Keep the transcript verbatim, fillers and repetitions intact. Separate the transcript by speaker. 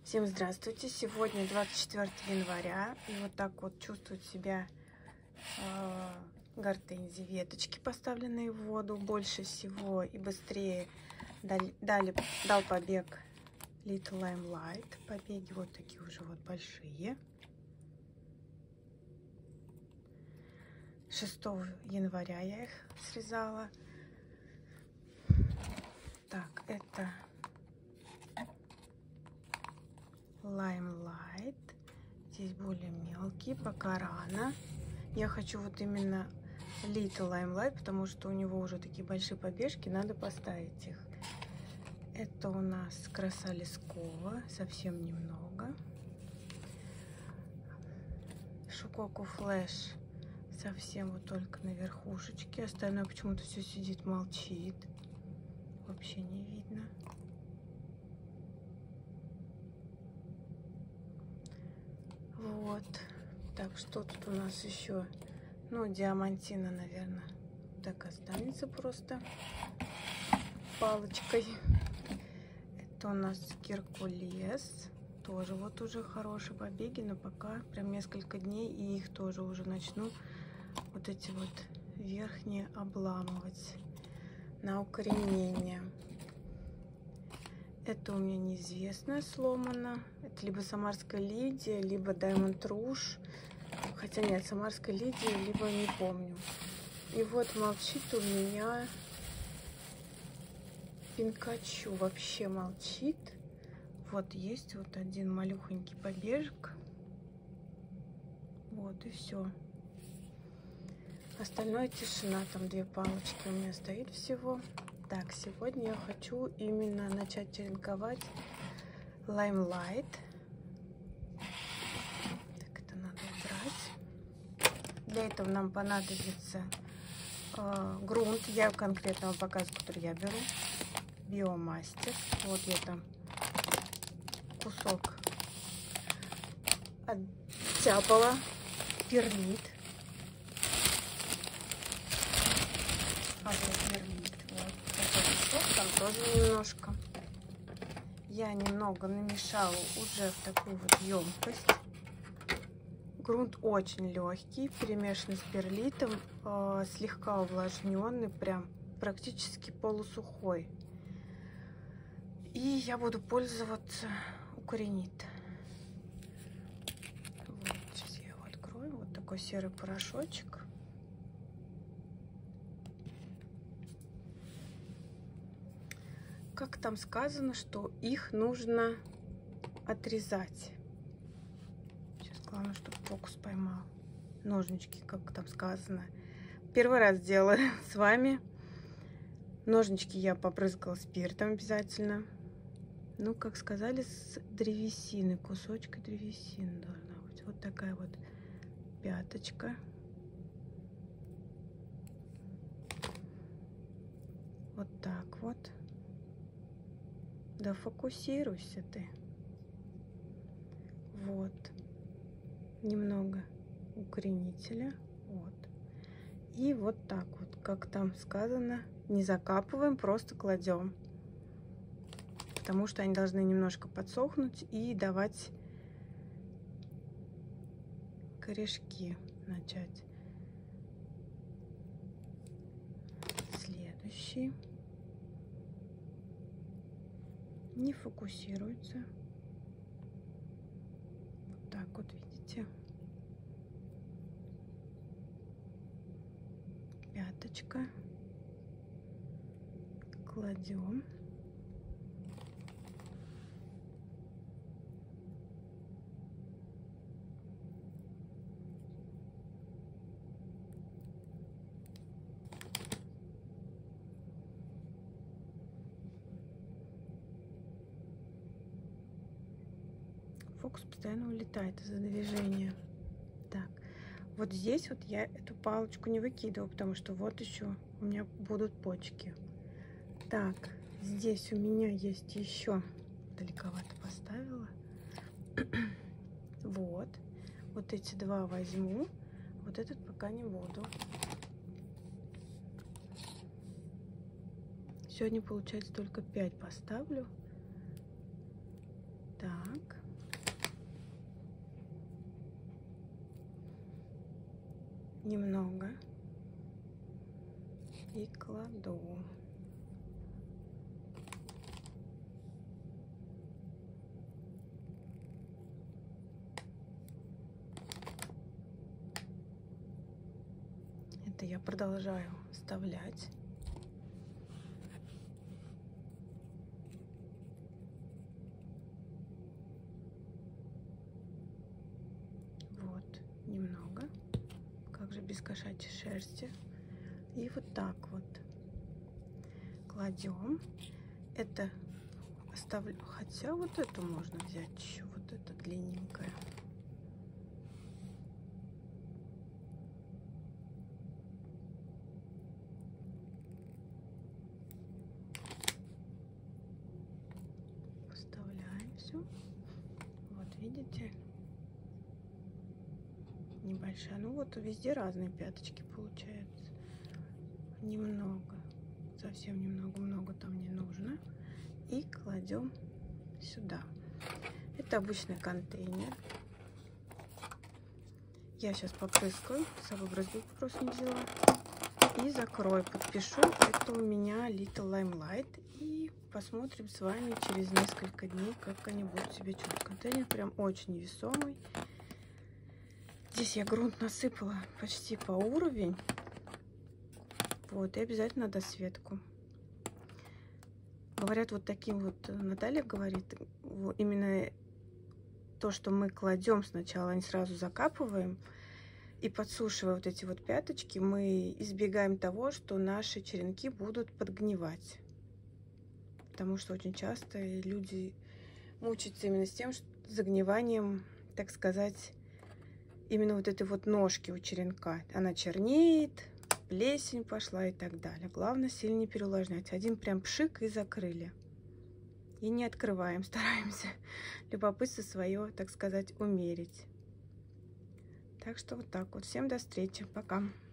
Speaker 1: Всем здравствуйте! Сегодня двадцать четвёртое января, и вот так вот чувствуют себя э, гортензии. Веточки, поставленные в воду, больше всего и быстрее дали, дали, дал побег Little Limelight. Побеги вот такие уже вот большие. шестого января я их срезала. Так, это Limelight. Здесь более мелкие, пока рано. Я хочу вот именно Little Limelight, потому что у него уже такие большие побежки, надо поставить их. Это у нас краса лескова, совсем немного. Шукоку Флэш совсем вот только на верхушечке. Остальное почему-то все сидит, молчит. Вообще не видно. Вот. Так, что тут у нас еще? Ну, диамантина, наверное, так останется просто палочкой. Это у нас геркулес. Тоже вот уже хорошие побеги, но пока прям несколько дней, и их тоже уже начну вот эти вот верхние обламывать на укоренение. Это у меня неизвестное сломано. Это либо самарская лидия, либо Diamond Rouge. Хотя нет, самарская лидия, либо не помню. И вот молчит у меня Пинкачу. Вообще молчит. Вот есть вот один малюхонький побежек. Вот и все. Остальное тишина. Там две палочки у меня стоит всего. Так, сегодня я хочу именно начать черенковать Limelight. Так, это надо убрать. Для этого нам понадобится э, грунт. Я конкретного показа, который я беру. Биомастер. Вот я там кусок оттяпала. Перлит. А вот перлит. Вот. Там тоже немножко. Я немного намешала уже в такую вот емкость. Грунт очень легкий, перемешанный с перлитом, э, слегка увлажненный, прям практически полусухой. И я буду пользоваться укоренит. Вот, сейчас я его открою. Вот такой серый порошочек. Как там сказано, что их нужно отрезать. Сейчас главное, чтобы фокус поймал. Ножнички, как там сказано. Первый раз делаю с вами. Ножнички я попрыскала спиртом обязательно. Ну, как сказали, с древесины. Кусочка древесины должна быть. Вот такая вот пяточка. Вот так вот. Да фокусируйся ты. Вот. Немного укоренителя. Вот. И вот так вот, как там сказано, не закапываем, просто кладем. Потому что они должны немножко подсохнуть и давать корешки начать. Следующий. Не фокусируется. Вот так вот, видите. Пяточка. Кладем. Фокус постоянно улетает из-за движения. Так, вот здесь вот я эту палочку не выкидываю, потому что вот еще у меня будут почки. Так, здесь у меня есть еще, далековато поставила. Вот, вот эти два возьму, вот этот пока не буду. Сегодня, получается, только пять поставлю. Так. Так. Немного. И кладу. Это я продолжаю вставлять. Вот, немного. Как же без кошачьей шерсти. И вот так вот кладем. Это оставлю. Хотя вот эту можно взять еще, вот это длинненькое. Вставляем все. Вот видите? Небольшая. Ну вот везде разные пяточки получается. Немного. Совсем немного, много там не нужно. И кладем сюда. Это обычный контейнер. Я сейчас попрыскаю. С собой брызгу просто не взяла. И закрою, подпишу. Это у меня Little Limelight. И посмотрим с вами через несколько дней, как они будут себя чувствовать. Контейнер прям очень весомый. Здесь я грунт насыпала почти по уровень. Вот, и обязательно досветку. Говорят, вот таким вот, Наталья говорит, именно то, что мы кладем сначала, не сразу закапываем, и подсушивая вот эти вот пяточки, мы избегаем того, что наши черенки будут подгнивать. Потому что очень часто люди мучаются именно с тем, что загниванием, так сказать, именно вот этой вот ножки у черенка. Она чернеет, плесень пошла и так далее. Главное сильно не переувлажнять. Один прям пшик и закрыли. И не открываем, стараемся любопытство свое, так сказать, умерить. Так что вот так вот. Всем до встречи. Пока.